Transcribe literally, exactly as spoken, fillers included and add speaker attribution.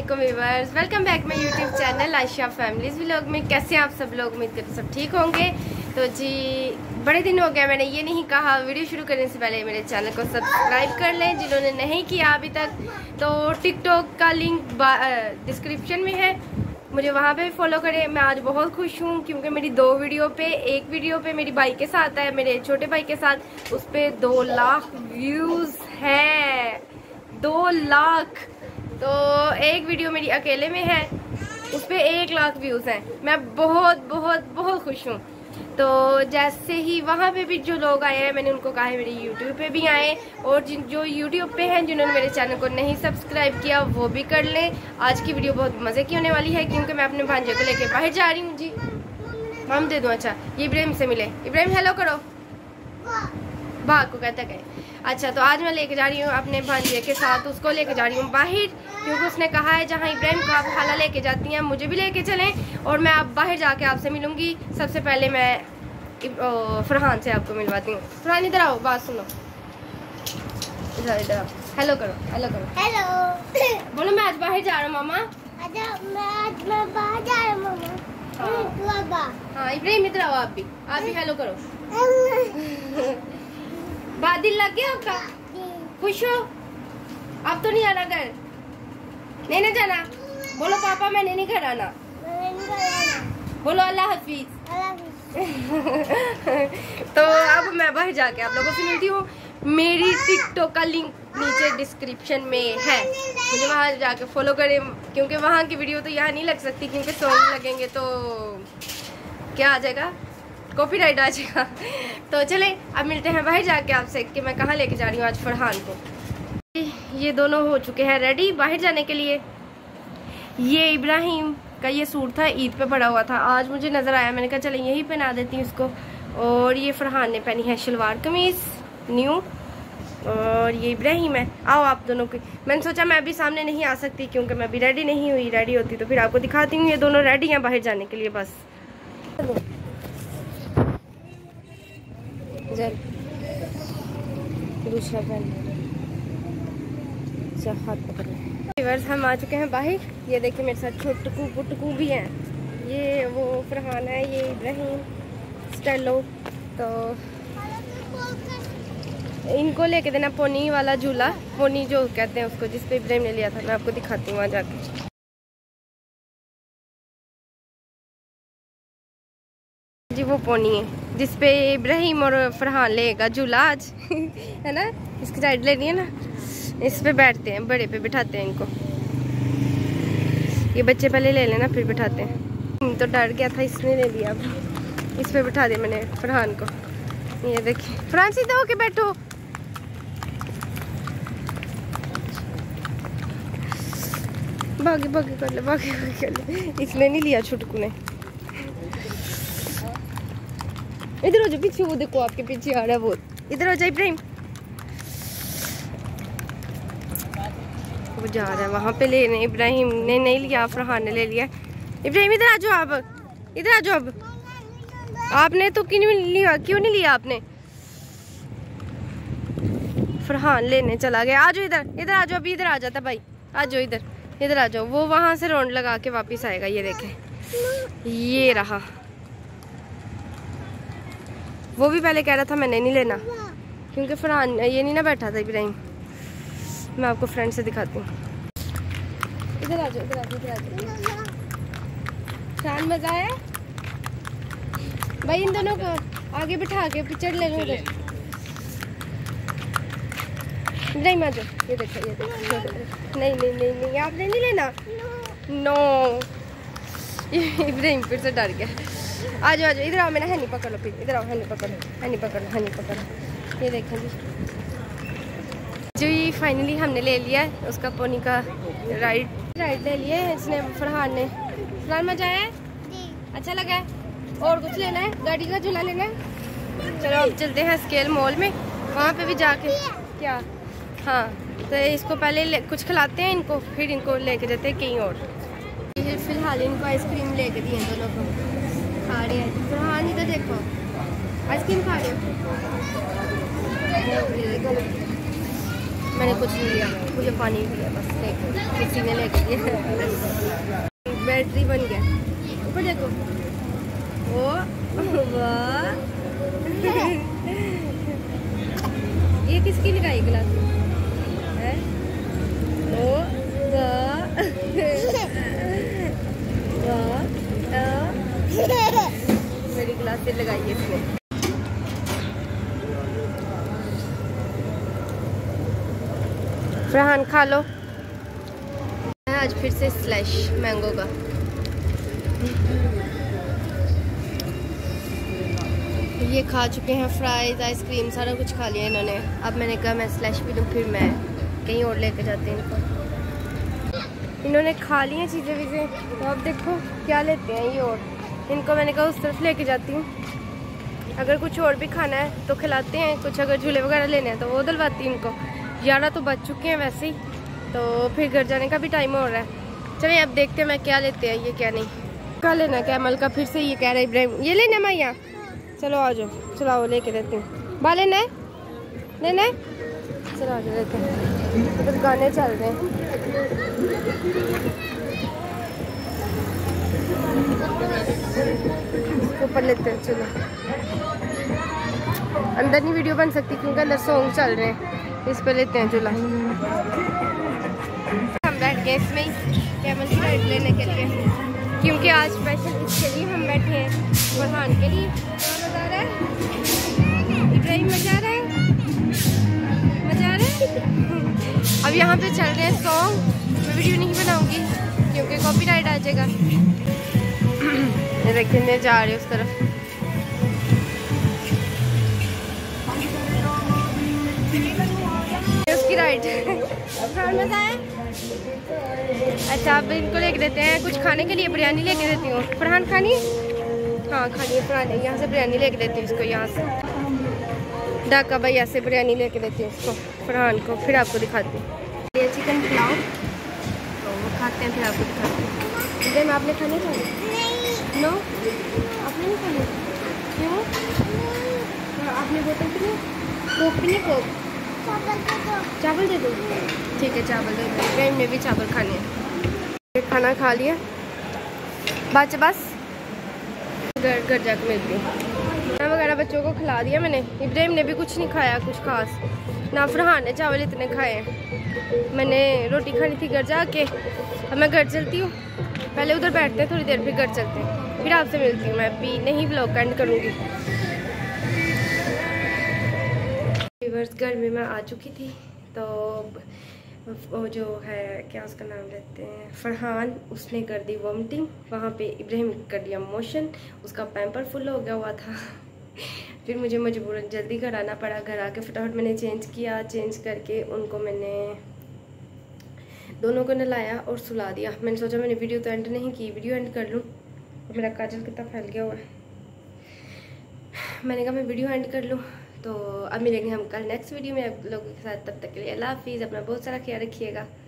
Speaker 1: वालेकुम viewers, welcome back my YouTube channel Ayesha families vlog में। कैसे आप सब लोग? उम्मीद करते सब ठीक होंगे। तो जी बड़े दिन हो गया, मैंने ये नहीं कहा वीडियो शुरू करने से पहले मेरे चैनल को सब्सक्राइब कर लें जिन्होंने नहीं किया अभी तक। तो टिकटॉक का लिंक डिस्क्रिप्शन में है, मुझे वहाँ पे भी फॉलो करें। मैं आज बहुत खुश हूँ क्योंकि मेरी दो वीडियो पे, एक वीडियो पे मेरी भाई के साथ है, मेरे छोटे भाई के साथ, उस पर दो लाख व्यूज़ है। दो लाख। तो एक वीडियो मेरी अकेले में है, उस पर एक लाख व्यूज़ हैं। मैं बहुत बहुत बहुत खुश हूँ। तो जैसे ही वहाँ पे भी जो लोग आए हैं, मैंने उनको कहा है मेरी यूट्यूब पे भी आए, और जिन जो यूट्यूब पे हैं जिन्होंने मेरे चैनल को नहीं सब्सक्राइब किया वो भी कर लें। आज की वीडियो बहुत मज़े की होने वाली है क्योंकि मैं अपने भांजे को लेके बाहर जा रही हूँ। जी हम दे दूँ। अच्छा ये इब्राहिम से मिले। इब्राहिम हेलो करो। भाग को कहता है। अच्छा तो आज मैं लेके जा रही हूँ अपने भांजे के साथ, उसको लेके जा रही हूँ बाहर क्योंकि उसने कहा है जहाँ इब्राहिम को आप खाला लेके जाती हैं मुझे भी लेके चलें, और मैं अब बाहर जाके आपसे मिलूंगी। सबसे पहले मैं फरहान से आपको मिलवाती हूँ। फरहान इधर आओ, बात सुनो। इधर इधर आओ, हेलो करो। हेलो करो।
Speaker 2: हेलो
Speaker 1: बोलो मैं आज बाहर जा रहा हूँ मामा।
Speaker 2: अच्छा मैं आज मैं बाहर जा रहा हूँ मामा।
Speaker 1: हाँ, हाँ इब्राहिम इधर आओ, आप भी आप भी हेलो करो। बादल लग गया आपका? खुश हो? अब तो नहीं आना घर? नहीं ना जाना? बोलो पापा मैंने नहीं घर आना। बोलो अल्लाह हाफिज। तो अब मैं बाहर जाके आप लोगों से मिलती हूँ। मेरी टिकटॉक का लिंक नीचे डिस्क्रिप्शन में है, मुझे वहाँ जाके फॉलो करें क्योंकि वहाँ की वीडियो तो यहाँ नहीं लग सकती क्योंकि सॉन्ग लगेंगे तो क्या आ जाएगा, कॉपीराइट आ जाएगा। तो चले अब मिलते हैं बाहर जाके आपसे कि मैं कहाँ लेके जा रही हूँ आज फरहान को। ये दोनों हो चुके हैं रेडी बाहर जाने के लिए। ये इब्राहिम का ये सूट था, ईद पे पड़ा हुआ था, आज मुझे नज़र आया, मैंने कहा चले यही पहना देती हूँ इसको। और ये फरहान ने पहनी है शलवार कमीज न्यू, और ये इब्राहिम है। आओ आप दोनों की, मैंने सोचा मैं अभी सामने नहीं आ सकती क्योंकि मैं अभी रेडी नहीं हुई, रेडी होती तो फिर आपको दिखाती हूँ। ये दोनों रेडी हैं बाहर जाने के लिए। बस दूसरा हाथ पकड़। हम आ चुके हैं बाहर। ये देखिए मेरे साथ छोटकू पुटकू भी हैं। ये वो फरहान है, ये इब्राहिम स्टेलो। तो इनको लेके देना पोनी वाला झूला, पोनी जो कहते हैं उसको, जिस पे इब्राहिम ने लिया था। मैं आपको दिखाती हूँ वहाँ जाके। जी वो पोनी है जिस पे इब्राहिम और फरहान लेगा झूला आज। है ना, इसकी साइड लेनी है ना, इस पे बैठते हैं, बड़े पे बिठाते हैं इनको। ये बच्चे पहले ले लेना फिर बिठाते हैं। तो डर गया था, इसने ले लिया। अब इस पे बिठा दिया मैंने फरहान को। ये देखिए फरहान सीधा होके बैठो। भागी भागी कर ले, भागी भागी कर ले। इसने नहीं लिया छुटकू ने। इधर हो जाओ, पीछे वो देखो आपके पीछे आ रहा है वो। इधर हो जाए इब्राहिम, वो जा रहा है वहाँ पे लेने। इब्राहिम ने नहीं लिया, फरहान ने ले लिया। इब्राहिम इधर आ जाओ, आप इधर आ जाओ। अब आपने तो क्यों नहीं लिया, क्यों नहीं लिया आपने? फरहान लेने चला गया। आ जाओ इधर, इधर आ जाओ, अभी इधर आ जाता भाई। आ जाओ इधर, इधर आ जाओ। वो वहाँ से राउंड लगा के वापिस आएगा। ये देखे, ये रहा। वो भी पहले कह रहा था मैंने नहीं लेना क्योंकि फरहान ये नहीं ना बैठा था इब्राहिम। मैं आपको फ्रेंड से दिखाती हूँ। इधर आ जाओ, इधर आ जाओ, इधर आ जाओ। फरहान मजा आया भाई? इन दोनों को आगे बिठा के पिक्चर ले लो। इधर इब्राहिम आ जाओ। ये देखो, ये देखो। नहीं नहीं नहीं नहीं आपने नहीं लेना। नो इब्राहिम फिर से डर गया। आ जाओ आ जाओ, इधर आओ। मैंने हनी पकड़ लो, फिर इधर आओ। हनी पकड़ लो, हनी पकड़ लो, हनी पकड़ लो। ये देखें जी, जो ये फाइनली हमने ले लिया है उसका पोनी का राइड राइड ले लिया है इसने, फरहान ने। फरहान मजा आया है? अच्छा लगा है? और कुछ लेना है? गाड़ी का झूला लेना है? चलो अब चलते हैं स्केल मॉल में, वहाँ पे भी जाके। क्या? हाँ तो इसको पहले कुछ खिलाते हैं इनको, फिर इनको लेके जाते हैं कहीं और। फिलहाल इनको आइसक्रीम लेके दिए दोनों को, खा रहे हैं। फरहान इधर देखो, आइसक्रीम खा रहे हो। मैंने कुछ नहीं लिया, मुझे पानी लिया बस, देखो किसी ने लेके दिया। बैटरी बन गया, ऊपर देखो, ओ वाह। ये किसकी लगाई गिलास है? ओ वाह वाह, मेरी गिलास से लगाई है इसने। फरहान खा लो। आज फिर से स्लैश मैंगो का। ये खा चुके हैं, फ्राइज, आइसक्रीम, सारा कुछ खा लिया इन्होंने। अब मैंने कहा मैं स्लैश पी लूँ, फिर मैं कहीं और लेके जाती हूँ इनको। इन्होंने खा ली हैं चीज़ें वीज़ें, तो अब देखो क्या लेते हैं ये। और इनको मैंने कहा उस तरफ लेके जाती हूँ, अगर कुछ और भी खाना है तो खिलाते हैं, कुछ अगर झूले वगैरह लेने हैं तो वो दिलवाती हूँ इनको। ग्यारह तो बज चुके हैं वैसे ही, तो फिर घर जाने का भी टाइम हो रहा है। चलिए अब देखते हैं मैं क्या लेते हैं, ये क्या नहीं। क्या लेना है कैमल का? फिर से ये कह रहा है इब्राहिम ये लेना है मैया। चलो आ जाओ, चलो आओ लेके देती हूँ। बा लेना है, लेना है, चलो आ जाओ लेते हैं। उधर गाने चल रहे हैं। ऊपर लेते हैं, चलो। अंदर नहीं वीडियो बन सकती क्योंकि अंदर सॉन्ग चल रहे हैं, इस पर लेते हैं झूला। हम बैठ गए इसमें कैमल की राइड लेने के लिए, क्योंकि आज स्पेशल इसके लिए हम बैठे हैं, फरहान के लिए। मजा आ रहा है इब्राहिम? मजा आ रहा है, मजा आ रहा है। अब यहाँ पे चल रहे हैं सॉन्ग, मैं वीडियो नहीं बनाऊंगी क्योंकि कॉपीराइट आ जाएगा। ये देखिए जा रहे उस तरफ। उसकी राइट मजा है। अच्छा अब इनको लेके देते हैं कुछ खाने के लिए, बिरयानी लेके देती हूँ। फरहान खानी है? हाँ खानी है फरहान, यहाँ से बिरयानी लेके देती हूँ इसको, यहाँ से ढाका भैया से बिरयानी लेके देती हूँ उसको, फरहान को, फिर आपको दिखाती हूँ। ये चिकन पुलाव तो वो खाते हैं, फिर आपको दिखाती हूँ। इधर में आपने खानी खानी? नो आपने नहीं खानी? क्यों? आपने बोतल पी ली? कोक पी ली? कोक चावल दे दो। ठीक है चावल दे दो, इब्राहिम ने भी चावल खाने हैं। खाना खा लिया, बस बस घर घर जाकर मिलती हूँ। खाना वगैरह बच्चों को खिला दिया मैंने, इब्राहिम ने भी कुछ नहीं खाया कुछ खास, ना फरहान ने चावल इतने खाए हैं। मैंने रोटी खानी थी घर जाके, अब मैं घर चलती हूँ। पहले उधर बैठते हैं थोड़ी देर, फिर घर चलते हैं, फिर आपसे मिलती हूँ। मैं अभी नहीं व्लॉग एंड करूँगी। व्यूअर्स घर में मैं आ चुकी थी, तो वो जो है क्या उसका नाम लेते हैं फरहान, उसने कर दी वॉमिटिंग, वहाँ पे इब्राहिम कर दिया मोशन, उसका पैम्पर फुल हो गया हुआ था। फिर मुझे मजबूरन जल्दी घर आना पड़ा। घर आके फटाफट मैंने चेंज किया, चेंज करके उनको मैंने दोनों को नहलाया और सुला दिया। मैंने सोचा मैंने वीडियो तो एंड नहीं की, वीडियो एंड कर लूँ। और मेरा काजल कितना फैल गया हुआ है, मैंने कहा मैं वीडियो एंड कर लूँ। तो अब मिलेंगे हम कल नेक्स्ट वीडियो में आप लोगों के साथ, तब तक के लिए अल्लाह हाफिज़। अपना बहुत सारा ख्याल रखिएगा।